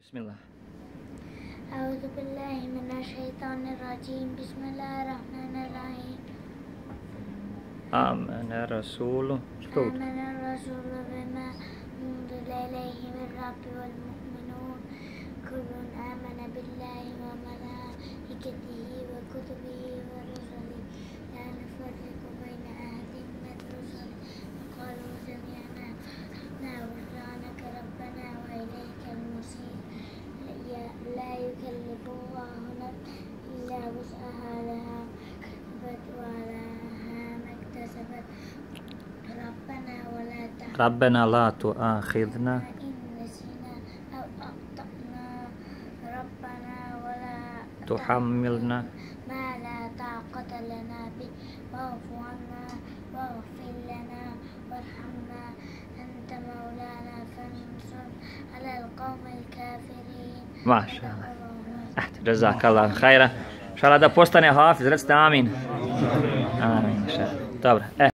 بسم الله. أعوذ بالله من الشيطان الرجيم. بسم الله الرحمن الرحيم. آمن الرسول بما أنزل إليه من ربه والمؤمنون كل آمن بالله وملائكته وكتبه ورسله لا نفرق بين أحد من رسله وقالوا سمعنا غفرانك ربنا وإليك المصير. لا يكلف الله نفسا إلا وسعها لها ما كسبت وعليها ما اكتسبت. ربنا لا تؤاخذنا إن نسينا أو أخطأنا. ربنا ولا تحملنا ما لا طاقة لنا به واعف عنا واغفر لنا وارحمنا أنت مولانا فانصرنا على القوم الكافرين. ما شاء الله. جزاك الله خيرا. إن شاء الله da postane hafiz, recite amin. Amin. Dobro.